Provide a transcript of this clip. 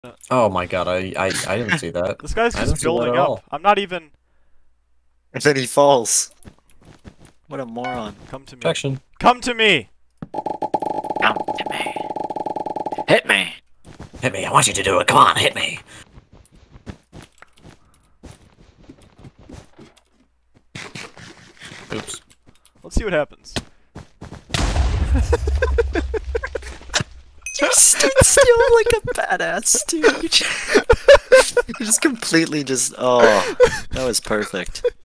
Oh my god, I didn't see that. This guy's I didn't just see that building at up. all. I'm not even. And then he falls. What a moron. Come to me. Protection. Come to me! Come to me. Hit me. Hit me, I want you to do it. Come on, hit me. Oops. Let's see what happens. You stood still like a badass, dude. You just completely just. Oh, that was perfect.